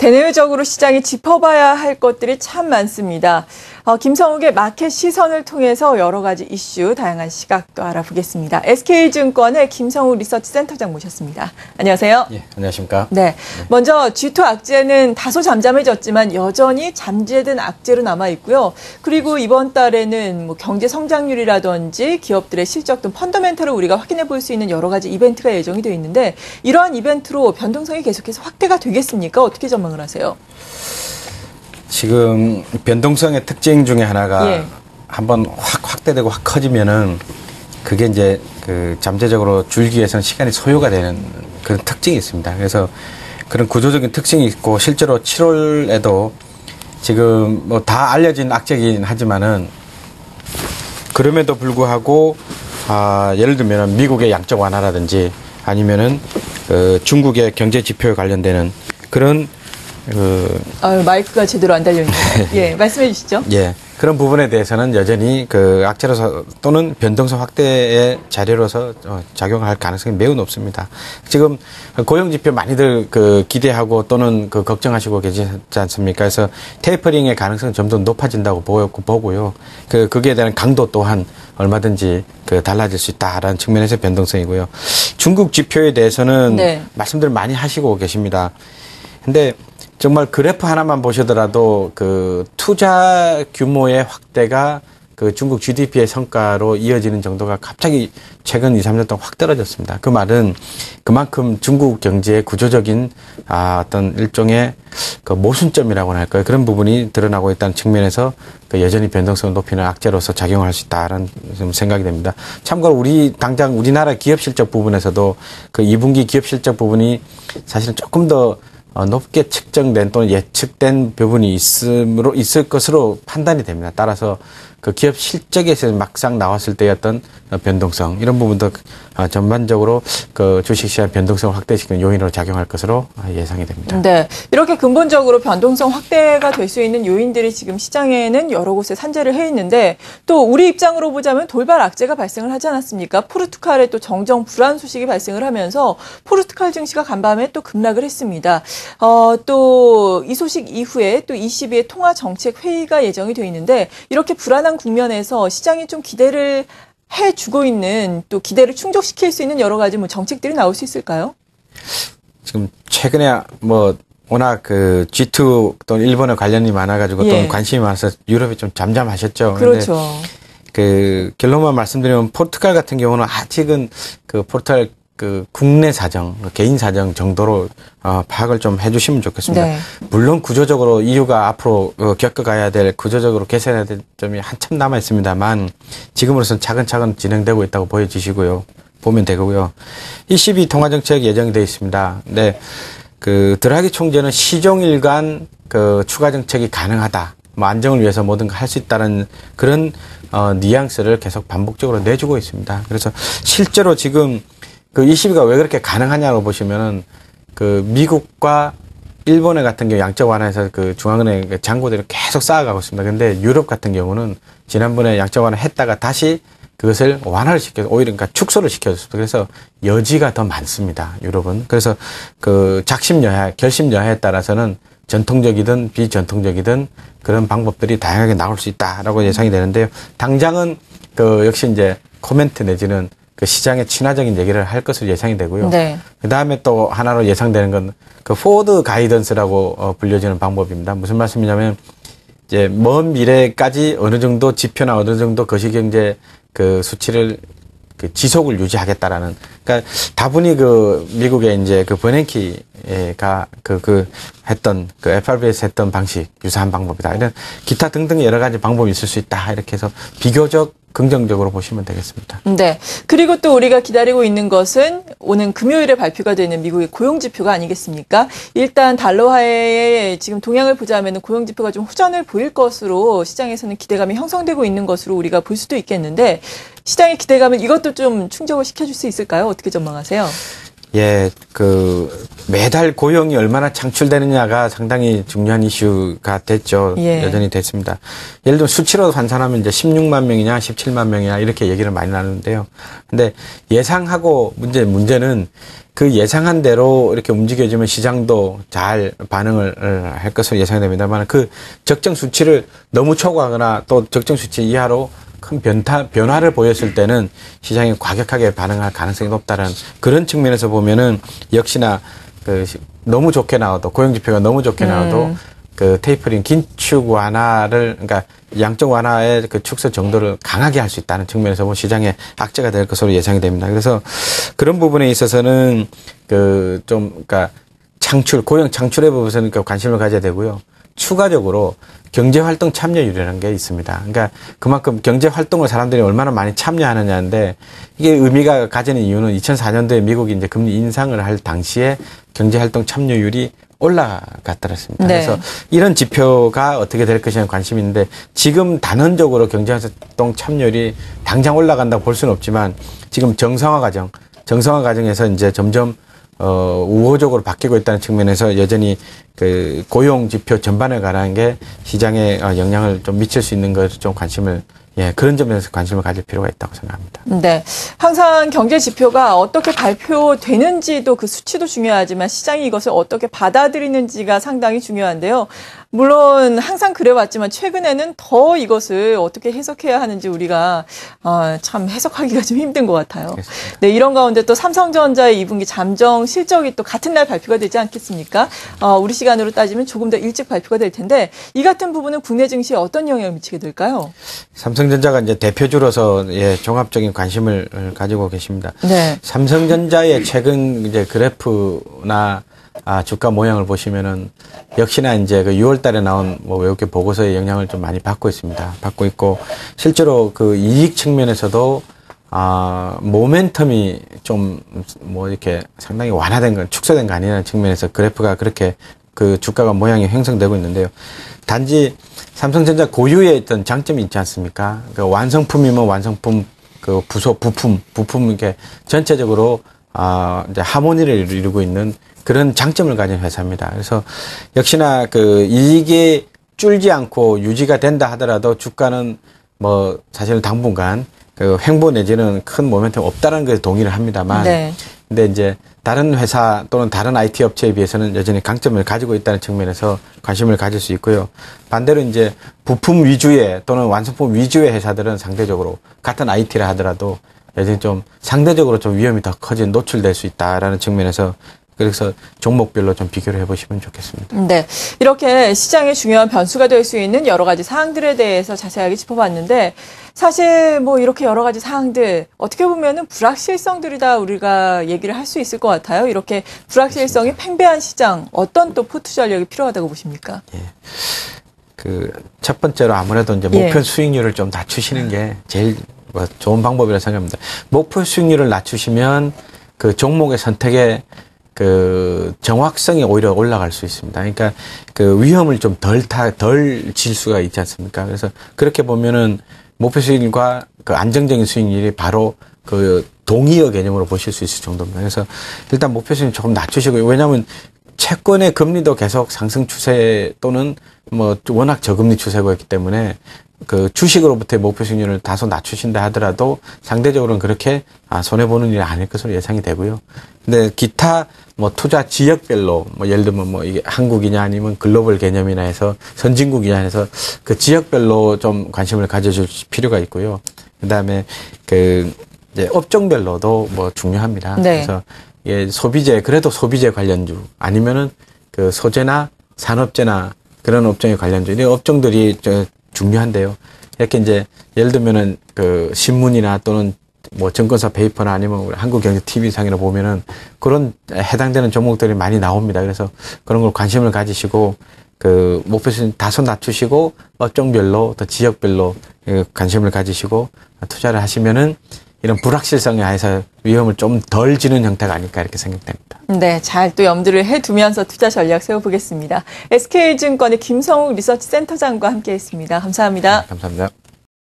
대내외적으로 시장이 짚어봐야 할 것들이 참 많습니다. 김성욱의 마켓 시선을 통해서 여러 가지 이슈, 다양한 시각도 알아보겠습니다. SK증권의 김성욱 리서치 센터장 모셨습니다. 안녕하세요. 예, 안녕하십니까. 네. 먼저 G2 악재는 다소 잠잠해졌지만 여전히 잠재된 악재로 남아있고요. 그리고 이번 달에는 뭐 경제 성장률이라든지 기업들의 실적 등 펀더멘털을 우리가 확인해 볼 수 있는 여러 가지 이벤트가 예정이 되어 있는데 이러한 이벤트로 변동성이 계속해서 확대가 되겠습니까? 어떻게 전망을 하세요? 지금 변동성의 특징 중에 하나가 한번 확대되고 확 커지면은 그게 이제 그 잠재적으로 줄기 위해서는 시간이 소요가 되는 그런 특징이 있습니다. 그래서 그런 구조적인 특징이 있고 실제로 7월에도 지금 뭐 다 알려진 악재이긴 하지만은 그럼에도 불구하고 예를 들면 미국의 양적 완화라든지 아니면은 중국의 경제 지표에 관련되는 그런 마이크가 제대로 안 달려있네요. 예, 말씀해 주시죠. 예. 그런 부분에 대해서는 여전히 그 악재로서 또는 변동성 확대의 자료로서 작용할 가능성이 매우 높습니다. 지금 고용지표 많이들 기대하고 또는 걱정하시고 계시지 않습니까? 그래서 테이퍼링의 가능성은 점점 높아진다고 보고요. 거기에 대한 강도 또한 얼마든지 달라질 수 있다라는 측면에서 변동성이고요. 중국 지표에 대해서는 말씀들 많이 하시고 계십니다. 근데 정말 그래프 하나만 보시더라도 투자 규모의 확대가 중국 GDP의 성과로 이어지는 정도가 갑자기 최근 2, 3년 동안 확 떨어졌습니다. 그 말은 그만큼 중국 경제의 구조적인 어떤 일종의 모순점이라고나 할까요? 그런 부분이 드러나고 있다는 측면에서 여전히 변동성을 높이는 악재로서 작용할 수 있다라는 생각이 됩니다. 참고로 당장 우리나라 기업 실적 부분에서도 2분기 기업 실적 부분이 사실은 조금 더 높게 측정된 또는 예측된 부분이 있을 것으로 판단이 됩니다. 따라서 기업 실적에서 막상 나왔을 때의 어떤 변동성, 이런 부분도 전반적으로 주식시장 변동성을 확대시키는 요인으로 작용할 것으로 예상이 됩니다. 네. 이렇게 근본적으로 변동성 확대가 될 수 있는 요인들이 지금 시장에는 여러 곳에 산재를 해 있는데 또 우리 입장으로 보자면 돌발 악재가 발생을 하지 않았습니까? 포르투갈에 또 정정 불안 소식이 발생을 하면서 포르투갈 증시가 간밤에 또 급락을 했습니다. 또 이 소식 이후에 또 ECB의 통화 정책 회의가 예정이 되어 있는데 이렇게 불안한 국면에서 시장이 좀 기대를 해주고 있는 또 기대를 충족시킬 수 있는 여러 가지 정책들이 나올 수 있을까요? 지금 최근에 워낙 G2 또는 일본에 관련이 많아가지고 또는 관심이 많아서 유럽이 좀 잠잠하셨죠. 그렇죠. 결론만 말씀드리면 포르투갈 같은 경우는 아직은 포르투갈 국내 사정, 개인 사정 정도로 파악을 좀 해주시면 좋겠습니다. 네. 물론 구조적으로 EU가 앞으로 겪어가야 될 구조적으로 개선해야 될 점이 한참 남아 있습니다만 지금으로서는 차근차근 진행되고 있다고 보면 되고요. ECB 통화정책 예정이 되어 있습니다. 네, 드라기 총재는 시종일관 추가 정책이 가능하다. 안정을 위해서 뭐든 할 수 있다는 그런 뉘앙스를 계속 반복적으로 내주고 있습니다. 그래서 실제로 지금 ECB가 왜 그렇게 가능하냐고 보시면은 미국과 일본의 같은 경우 양적 완화에서 중앙은행 잔고들을 계속 쌓아가고 있습니다. 근데 유럽 같은 경우는 지난번에 양적 완화 했다가 다시 그것을 완화를 시켜서 오히려 축소를 시켜줬습니다. 그래서 여지가 더 많습니다. 유럽은. 그래서 작심 여하, 결심 여하에 따라서는 전통적이든 비전통적이든 그런 방법들이 다양하게 나올 수 있다라고 예상이 되는데요. 당장은 역시 이제 코멘트 내지는 시장에 친화적인 얘기를 할 것으로 예상이 되고요. 네. 그 다음에 또 하나로 예상되는 건 포워드 가이던스라고 불려지는 방법입니다. 무슨 말씀이냐면 이제 먼 미래까지 어느 정도 지표나 어느 정도 거시경제 수치를 지속을 유지하겠다라는. 그러니까 다분히 미국의 이제 버냉키가 했던 FRB에서 했던 방식 유사한 방법이다. 이런 기타 등등 여러 가지 방법이 있을 수 있다. 이렇게 해서 비교적 긍정적으로 보시면 되겠습니다. 네. 그리고 또 우리가 기다리고 있는 것은 오는 금요일에 발표가 되는 미국의 고용지표가 아니겠습니까? 일단 달러화의 지금 동향을 보자면 고용지표가 좀 호전을 보일 것으로 시장에서는 기대감이 형성되고 있는 것으로 우리가 볼 수도 있겠는데 시장의 기대감은 이것도 좀 충족을 시켜줄 수 있을까요? 어떻게 전망하세요? 예, 매달 고용이 얼마나 창출되느냐가 상당히 중요한 이슈가 됐죠. 예. 여전히 됐습니다. 예를 들면 수치로 환산하면 이제 16만 명이냐, 17만 명이냐, 이렇게 얘기를 많이 나누는데요. 근데 예상하고 문제는 그 예상한 대로 이렇게 움직여지면 시장도 잘 반응을 할 것으로 예상이 됩니다만 그 적정 수치를 너무 초과하거나 또 적정 수치 이하로 큰 변화를 보였을 때는 시장이 과격하게 반응할 가능성이 높다는 그런 측면에서 보면은 역시나 너무 좋게 나와도 고용지표가 너무 좋게 나와도 테이퍼링 긴축 완화를 그러니까 양적 완화의 그 축소 정도를 강하게 할 수 있다는 측면에서 시장에 악재가 될 것으로 예상이 됩니다. 그래서 그런 부분에 있어서는 그러니까 고용 창출에 부분에서는 관심을 가져야 되고요. 추가적으로 경제활동 참여율이라는 게 있습니다. 그러니까 그만큼 경제활동을 사람들이 얼마나 많이 참여하느냐인데 이게 의미가 가지는 이유는 2004년도에 미국이 이제 금리 인상을 할 당시에 경제활동 참여율이 올라갔더랬습니다. 네. 그래서 이런 지표가 어떻게 될 것이냐는 관심이 있는데 지금 단언적으로 경제활동 참여율이 당장 올라간다고 볼 수는 없지만 지금 정상화 과정에서 이제 점점 우호적으로 바뀌고 있다는 측면에서 여전히 고용 지표 전반에 관한 게 시장에 영향을 좀 미칠 수 있는 것을 좀 그런 점에서 관심을 가질 필요가 있다고 생각합니다. 네. 항상 경제 지표가 어떻게 발표되는지도 그 수치도 중요하지만 시장이 이것을 어떻게 받아들이는지가 상당히 중요한데요. 물론 항상 그래왔지만 최근에는 더 이것을 어떻게 해석해야 하는지 우리가 참 해석하기가 좀 힘든 것 같아요. 그렇습니다. 네, 이런 가운데 또 삼성전자의 2분기 잠정 실적이 또 같은 날 발표가 되지 않겠습니까? 우리 시간으로 따지면 조금 더 일찍 발표가 될 텐데 이 같은 부분은 국내 증시에 어떤 영향을 미치게 될까요? 삼성전자가 이제 대표주로서 종합적인 관심을 가지고 계십니다. 네. 삼성전자의 최근 이제 그래프나 주가 모양을 보시면은 역시나 이제 6월 달에 나온 외국계 보고서의 영향을 좀 많이 받고 있습니다. 받고 있고 실제로 이익 측면에서도 모멘텀이 좀 이렇게 상당히 완화된 축소된 거 아니냐는 측면에서 그래프가 그렇게 주가가 모양이 형성되고 있는데요. 단지 삼성전자 고유의 어떤 장점이 있지 않습니까? 완성품이면 완성품, 부품 이렇게 전체적으로 이제 하모니를 이루고 있는 그런 장점을 가진 회사입니다. 그래서 역시나 이익이 줄지 않고 유지가 된다 하더라도 주가는 사실은 당분간 횡보 내지는 큰 모멘텀 없다는 것에 동의를 합니다만. 네. 근데 이제 다른 회사 또는 다른 IT 업체에 비해서는 여전히 강점을 가지고 있다는 측면에서 관심을 가질 수 있고요. 반대로 이제 부품 위주의 또는 완성품 위주의 회사들은 상대적으로 같은 IT라 하더라도 여전히 좀 상대적으로 좀 위험이 더 커진 노출될 수 있다라는 측면에서 그래서 종목별로 좀 비교를 해보시면 좋겠습니다. 네, 이렇게 시장의 중요한 변수가 될 수 있는 여러 가지 사항들에 대해서 자세하게 짚어봤는데 사실 이렇게 여러 가지 사항들 어떻게 보면은 불확실성들이다 우리가 얘기를 할 수 있을 것 같아요. 이렇게 불확실성이 팽배한 시장 어떤 또 포트 전략이 필요하다고 보십니까? 예. 첫 번째로 아무래도 이제 목표 수익률을 좀 낮추시는 게 제일 좋은 방법이라고 생각합니다. 목표 수익률을 낮추시면 종목의 선택에 정확성이 오히려 올라갈 수 있습니다. 그러니까 위험을 좀 덜 질 수가 있지 않습니까? 그래서 그렇게 보면은 목표 수익률과 안정적인 수익률이 바로 동의어 개념으로 보실 수 있을 정도입니다. 그래서 일단 목표 수익률 조금 낮추시고요. 왜냐하면 채권의 금리도 계속 상승 추세 또는 워낙 저금리 추세였기 때문에 주식으로부터의 목표 수익률을 다소 낮추신다 하더라도 상대적으로는 그렇게 손해보는 일이 아닐 것으로 예상이 되고요. 근데 기타 투자 지역별로 예를 들면 이게 한국이냐 아니면 글로벌 개념이나 해서 선진국이냐 해서 지역별로 좀 관심을 가져줄 필요가 있고요. 그다음에 이제 업종별로도 중요합니다. 네. 그래서 그래도 소비재 관련주 아니면은 소재나 산업재나 그런 업종에 관련주 이 업종들이 중요한데요. 이렇게 이제 예를 들면은 신문이나 또는 증권사 페이퍼나 아니면 한국경제 TV상이나 보면은 그런 해당되는 종목들이 많이 나옵니다. 그래서 그런 걸 관심을 가지시고 목표수는 다소 낮추시고 업종별로 또 지역별로 관심을 가지시고 투자를 하시면은 이런 불확실성에 하에서 위험을 좀 덜 지는 형태가 아닐까 이렇게 생각됩니다. 네, 잘 또 염두를 해두면서 투자 전략 세워보겠습니다. SK증권의 김성욱 리서치 센터장과 함께했습니다. 감사합니다. 네, 감사합니다.